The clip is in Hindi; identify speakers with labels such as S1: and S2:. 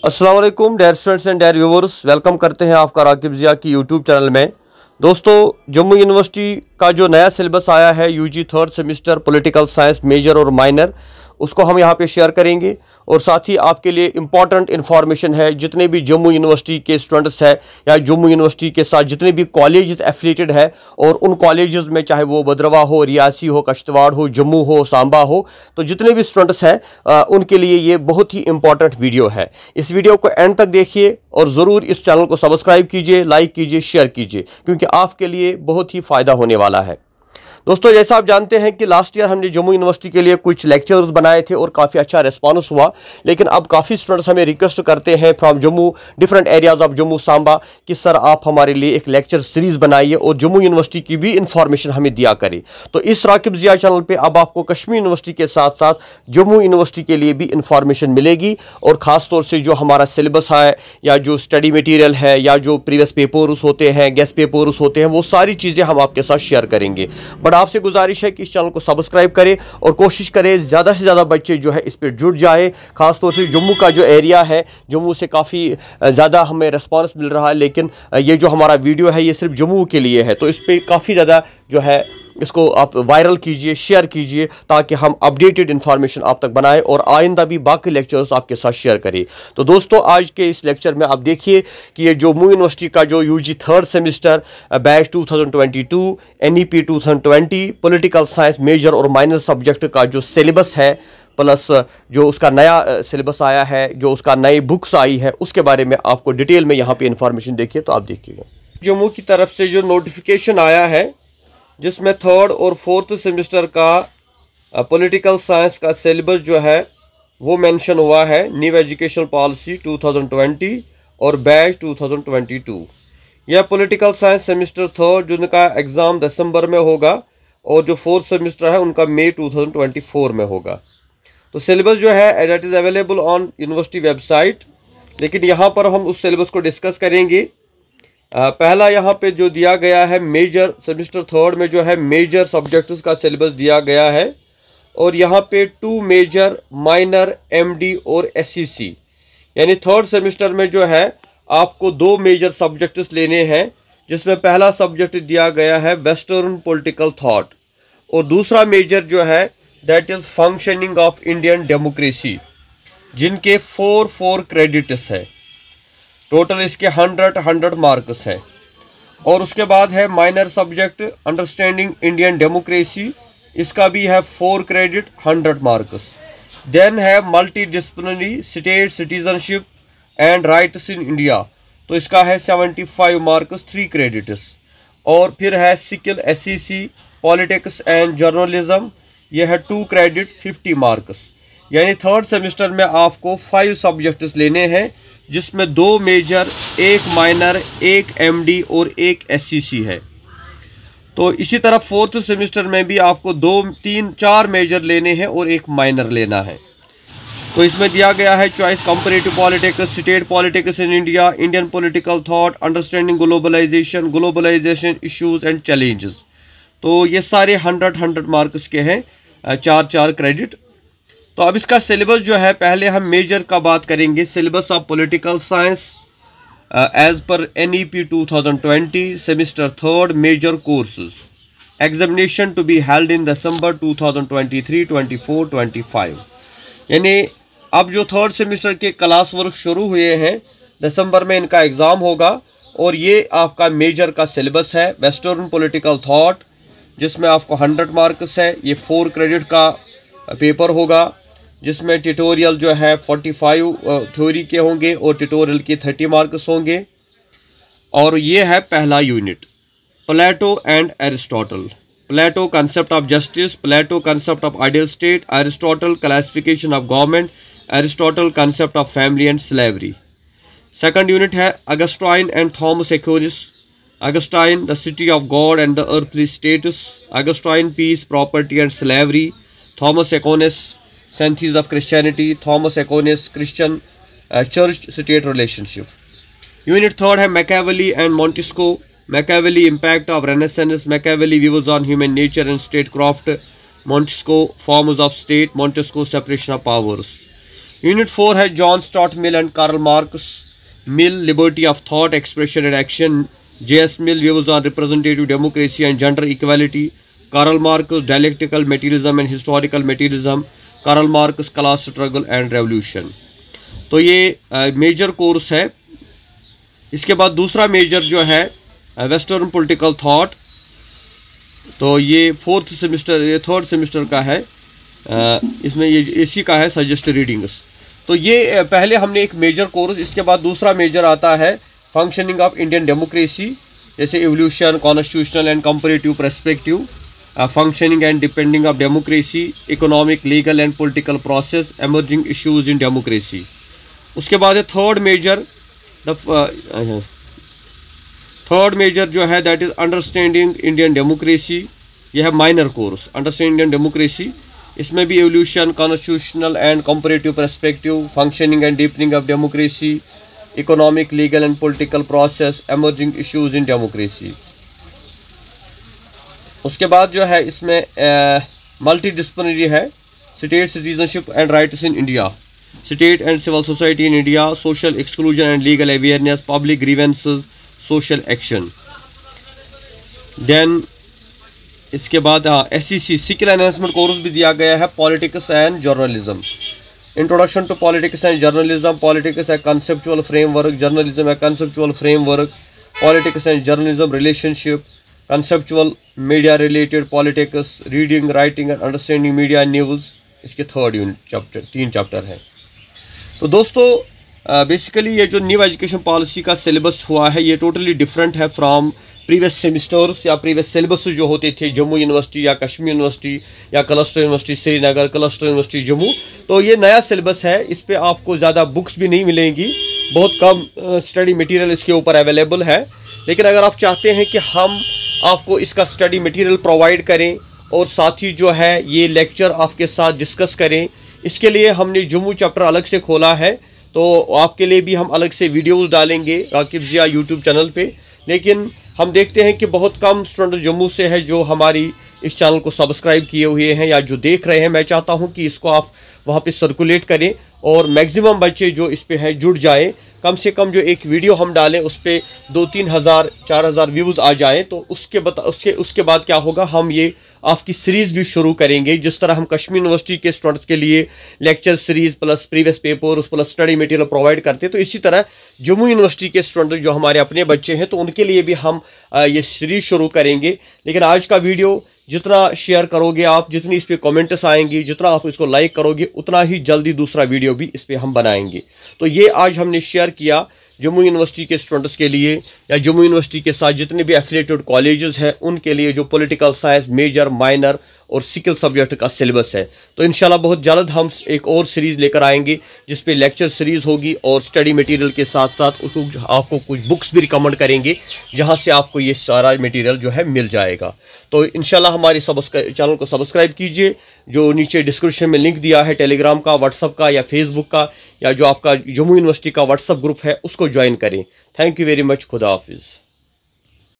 S1: अस्सलाम वालेकुम dear students and dear viewers, welcome करते हैं आपका राकिब ज़िया की यूट्यूब चैनल में। दोस्तों, जम्मू यूनिवर्सिटी का जो नया सिलेबस आया है UG third semester political science major और माइनर, उसको हम यहाँ पे शेयर करेंगे। और साथ ही आपके लिए इम्पॉर्टेंट इन्फॉर्मेशन है, जितने भी जम्मू यूनिवर्सिटी के स्टूडेंट्स हैं या जम्मू यूनिवर्सिटी के साथ जितने भी कॉलेजेस एफिलेटेड है, और उन कॉलेजेस में चाहे वो भद्रवाह हो, रियासी हो, कश्तवाड़ हो, जम्मू हो, सांबा हो, तो जितने भी स्टूडेंट्स हैं उनके लिए ये बहुत ही इंपॉर्टेंट वीडियो है। इस वीडियो को एंड तक देखिए और ज़रूर इस चैनल को सब्सक्राइब कीजिए, लाइक कीजिए, शेयर कीजिए, क्योंकि आपके लिए बहुत ही फ़ायदा होने वाला है। दोस्तों, जैसा आप जानते हैं कि लास्ट ईयर हमने जम्मू यूनिवर्सिटी के लिए कुछ लेक्चर्स बनाए थे और काफ़ी अच्छा रिस्पॉन्स हुआ, लेकिन अब काफ़ी स्टूडेंट्स हमें रिक्वेस्ट करते हैं from Jammu, different areas of Jammu Samba, कि सर आप हमारे लिए एक लेक्चर सीरीज़ बनाइए और जम्मू यूनिवर्सिटी की भी इंफॉर्मेशन हमें दिया करें। तो इस राकिब ज़िया चैनल पर अब आपको कश्मीर यूनिवर्सिटी के साथ साथ जम्मू यूनिवर्सिटी के लिए भी इंफॉर्मेशन मिलेगी, और ख़ास तौर से जो हमारा सिलेबस है या जो स्टडी मटीरियल है या जो प्रीवियस पेपर्स होते हैं, गेस्ट पेपर्स होते हैं, वो सारी चीज़ें हम आपके साथ शेयर करेंगे। बट आपसे गुजारिश है कि इस चैनल को सब्सक्राइब करें और कोशिश करें ज़्यादा से ज़्यादा बच्चे जो है इस पर जुड़ जाए। खासतौर से जम्मू का जो एरिया है, जम्मू से काफ़ी ज़्यादा हमें रिस्पांस मिल रहा है, लेकिन ये जो हमारा वीडियो है ये सिर्फ जम्मू के लिए है, तो इस पर काफ़ी ज़्यादा जो है इसको आप वायरल कीजिए, शेयर कीजिए, ताकि हम अपडेटेड इन्फॉर्मेशन आप तक बनाएं और आइंदा भी बाकी लेक्चर्स आपके साथ शेयर करें। तो दोस्तों, आज के इस लेक्चर में आप देखिए कि ये जम्मू यूनिवर्सिटी का जो UG third semester batch 2022 NEP 2020 political science major और माइनर सब्जेक्ट का जो सिलेबस है, प्लस जो उसका नया सिलेबस आया है, जो उसका नई बुक्स आई है, उसके बारे में आपको डिटेल में यहाँ पे इन्फॉर्मेशन देखिए। तो आप देखिएगा, जम्मू की तरफ से जो नोटिफिकेशन आया है, जिसमें थर्ड और फोर्थ सेमेस्टर का पॉलिटिकल साइंस का सिलेबस जो है वो मेंशन हुआ है, न्यू एजुकेशन पॉलिसी 2020 और बैच 2022। यह पॉलिटिकल साइंस सेमेस्टर थर्ड जिनका एग्ज़ाम दिसंबर में होगा, और जो फोर्थ सेमेस्टर है उनका मई 2024 में होगा। तो सिलेबस जो है that is available on university website, लेकिन यहाँ पर हम उस सिलेबस को डिस्कस करेंगे। पहला यहाँ पे जो दिया गया है मेजर सेमेस्टर थर्ड में जो है मेजर सब्जेक्ट्स का सिलेबस दिया गया है, और यहाँ पे 2 मेजर माइनर MD और SCC, यानी थर्ड सेमेस्टर में जो है आपको 2 मेजर सब्जेक्ट्स लेने हैं, जिसमें पहला सब्जेक्ट दिया गया है वेस्टर्न पॉलिटिकल थॉट, और दूसरा मेजर जो है that is functioning of Indian democracy, जिनके 4 क्रेडिट्स है। टोटल इसके 100 मार्क्स है। और उसके बाद है minor subject understanding Indian democracy, इसका भी है 4 क्रेडिट 100 मार्क्स। देन है multidisciplinary state citizenship and rights in India, तो इसका है 75 मार्क्स 3 क्रेडिट्स। और फिर है skill SCC politics and journalism, यह है 2 क्रेडिट 50 मार्क्स। यानी थर्ड सेमेस्टर में आपको 5 सब्जेक्ट्स लेने हैं, जिसमें 2 मेजर, 1 माइनर, 1 MD और 1 SCC है। तो इसी तरह फोर्थ सेमेस्टर में भी आपको 2, 3, 4 मेजर लेने हैं और 1 माइनर लेना है। तो इसमें दिया गया है choice comparative politics, state politics in India, Indian political thought, understanding globalisation issues and challenges. तो ये सारे 100 मार्क्स के हैं, 4 क्रेडिट। तो अब इसका सिलेबस जो है, पहले हम मेजर का बात करेंगे। Syllabus of political science as per NEP 2020 semester third major courses, examination to be held in December 2023, 24, 25। यानी अब जो थर्ड सेमेस्टर के क्लास वर्क शुरू हुए हैं, दिसंबर में इनका एग्ज़ाम होगा, और ये आपका मेजर का सिलेबस है वेस्टर्न पॉलिटिकल थॉट, जिसमें आपको 100 मार्क्स है। ये 4 क्रेडिट का पेपर होगा, जिसमें ट्यूटोरियल जो है 45 थ्योरी के होंगे और ट्यूटोरियल के 30 मार्क्स होंगे। और ये है पहला unit, Plato and Aristotle. Plato concept of justice, Plato concept of ideal state, Aristotle classification of government, Aristotle concept of family and slavery. Second unit है Augustine and Thomas Aquinas, Augustine the city of God and the earthly states, Augustine peace, property and slavery, Thomas Aquinas Synthesis of Christianity, Thomas Aquinas, Christian church state relationship. Unit third है Machiavelli and Montesquieu, Machiavelli impact of Renaissance, Machiavelli views on human nature and statecraft, Montesquieu forms of state, Montesquieu separation of powers. Unit 4 है John Stuart Mill and Karl Marx Mill, liberty of thought, expression and action. J.S. Mill, views on representative democracy and gender equality. Karl Marx, dialectical materialism and historical materialism. Karl Marx, class struggle and revolution. तो ये मेजर कोर्स है। इसके बाद दूसरा मेजर जो है वेस्टर्न पॉलिटिकल थॉट, तो ये थर्ड सेमिस्टर का है। इसमें ये इसी का है सजेस्टेड रीडिंग्स। तो ये पहले हमने एक मेजर कोर्स, इसके बाद दूसरा मेजर आता है फंक्शनिंग ऑफ इंडियन डेमोक्रेसी, जैसे evolution, constitutional and comparative perspective, functioning and depending of democracy, economic, legal and political process, emerging issues in democracy. उसके बाद है थर्ड मेजर जो है that is understanding Indian democracy. यह है minor course, understanding Indian democracy. इसमें भी evolution, constitutional and comparative perspective, functioning and deepening of democracy, economic, legal and political process, emerging issues in democracy. उसके बाद जो है इसमें मल्टी डिसिप्लिनरी है, state citizenship and rights in India, state and civil society in India, social exclusion and legal awareness, public grievances, social action. Then इसके बाद SEC स्किल एनहांसमेंट कोर्स भी दिया गया है, politics and journalism. Introduction to Politics and Journalism, Politics a Conceptual Framework, Journalism a Conceptual Framework, Politics and Journalism Relationship, Conceptual Media Related Politics, Reading, Writing and Understanding Media and News। इसके थर्ड यूनिट चैप्टर, 3 चैप्टर हैं। तो दोस्तों बेसिकली ये जो न्यू एजुकेशन पॉलिसी का सिलेबस हुआ है ये टोटली डिफरेंट है फ्रॉम प्रीवियस सेमिस्टर्स या प्रीवियस सिलेबस जो होते थे जम्मू यूनिवर्सिटी या कश्मीर यूनिवर्सिटी या cluster university Srinagar, cluster university Jammu. तो ये नया सिलेबस है, इस पे आपको ज़्यादा बुक्स भी नहीं मिलेंगी, बहुत कम स्टडी मटेरियल इसके ऊपर अवेलेबल है। लेकिन अगर आप चाहते हैं कि हम आपको इसका स्टडी मटेरियल प्रोवाइड करें और साथ ही जो है ये लेक्चर आपके साथ डिस्कस करें, इसके लिए हमने जम्मू चैप्टर अलग से खोला है। तो आपके लिए भी हम अलग से वीडियोज़ डालेंगे राकिब ज़िया यूट्यूब चैनल पर। लेकिन हम देखते हैं कि बहुत कम स्टूडेंट जम्मू से है जो हमारी इस चैनल को सब्सक्राइब किए हुए हैं या जो देख रहे हैं। मैं चाहता हूं कि इसको आप वहां पे सर्कुलेट करें और मैक्सिमम बच्चे जो इस पे है जुड़ जाए। कम से कम जो एक वीडियो हम डालें उस पर 2-3 हज़ार 4 हज़ार व्यूज़ आ जाएँ तो उसके बाद क्या होगा, हम ये आपकी सीरीज़ भी शुरू करेंगे। जिस तरह हम कश्मीर यूनिवर्सिटी के स्टूडेंट्स के लिए lecture series plus previous paper plus study material provide करते हैं, तो इसी तरह जम्मू यूनिवर्सिटी के स्टूडेंट जो हमारे अपने बच्चे हैं तो उनके लिए भी हम ये सीरीज़ शुरू करेंगे। लेकिन आज का वीडियो जितना शेयर करोगे आप, जितनी इस पर कमेंट्स आएंगी, जितना आप इसको लाइक करोगे, उतना ही जल्दी दूसरा वीडियो भी इस पर हम बनाएंगे। तो ये आज हमने शेयर किया जम्मू यूनिवर्सिटी के स्टूडेंट्स के लिए या जम्मू यूनिवर्सिटी के साथ जितने भी एफिलिएटेड कॉलेजेस हैं उनके लिए जो पॉलिटिकल साइंस मेजर, माइनर और स्किल सब्जेक्ट का सिलेबस है। तो इंशाल्लाह बहुत जल्द हम एक और सीरीज़ लेकर आएंगे जिस पे लेक्चर सीरीज़ होगी और स्टडी मटेरियल के साथ साथ आपको कुछ बुक्स भी रिकमेंड करेंगे जहां से आपको ये सारा मटेरियल जो है मिल जाएगा। तो इंशाल्लाह हमारे चैनल को सब्सक्राइब कीजिए। जो नीचे डिस्क्रिप्शन में लिंक दिया है टेलीग्राम का, व्हाट्सअप का या फेसबुक का या जो आपका जम्मू यूनिवर्सिटी का व्हाट्सअप ग्रुप है उसको ज्वाइन करें। Thank you very much. खुदा हाफिज़।